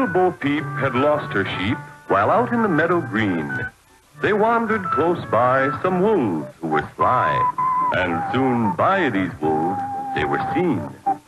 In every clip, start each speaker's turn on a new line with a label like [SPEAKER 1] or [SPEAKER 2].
[SPEAKER 1] Bo Peep had lost her sheep while out in the meadow green. They wandered close by some wolves who were sly, and soon by these wolves they were seen.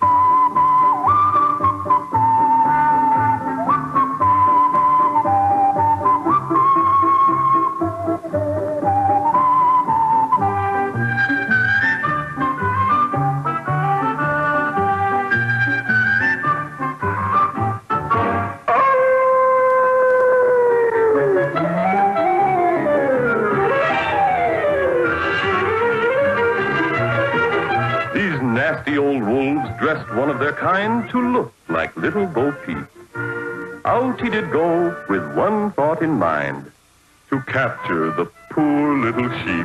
[SPEAKER 1] Nasty old wolves dressed one of their kind to look like little Bo Peep. Out he did go with one thought in mind, to capture the poor little sheep.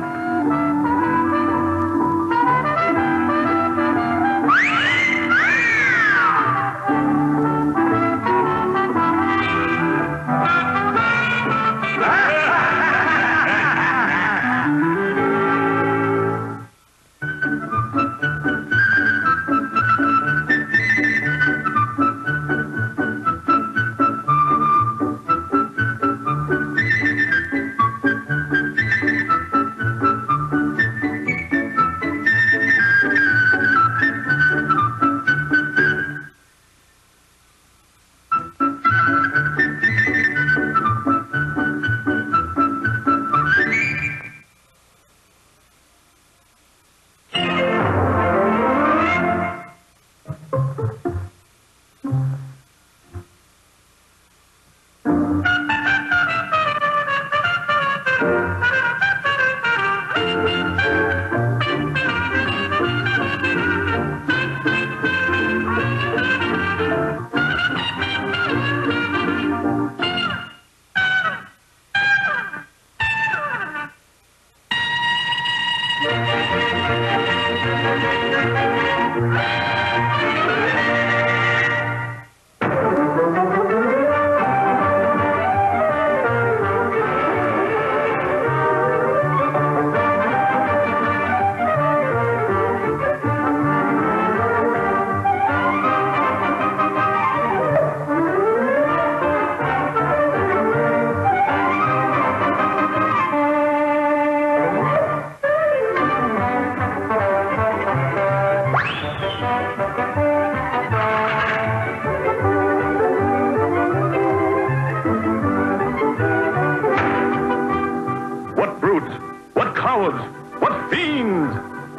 [SPEAKER 1] What fiends!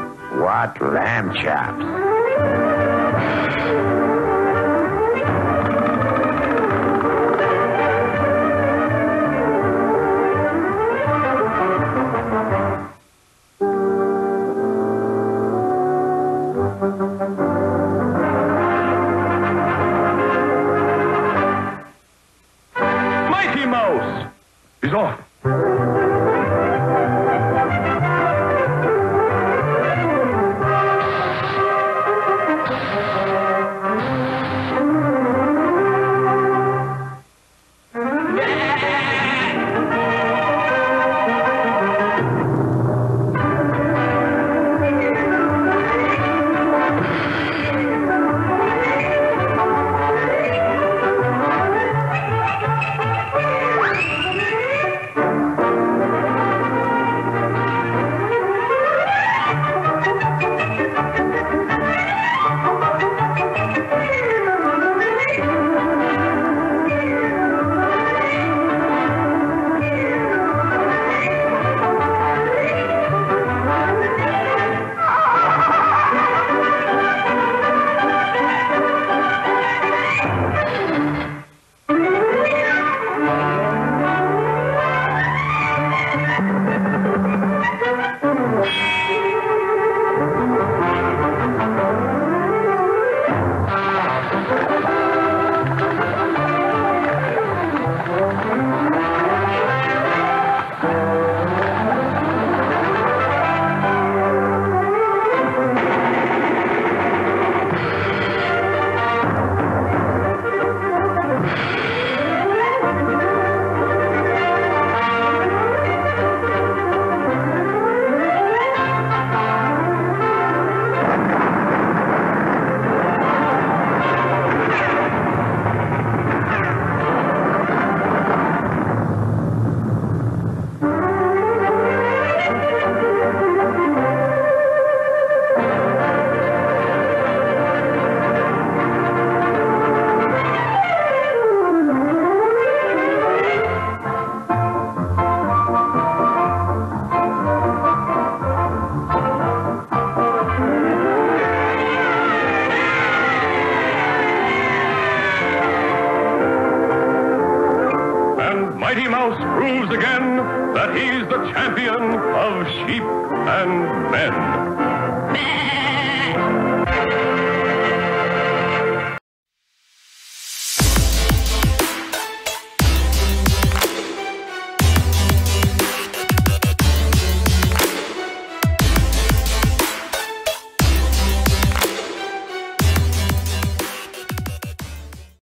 [SPEAKER 2] What lamb chops!
[SPEAKER 1] Mighty Mouse is off. proves again that he's the champion of sheep and men.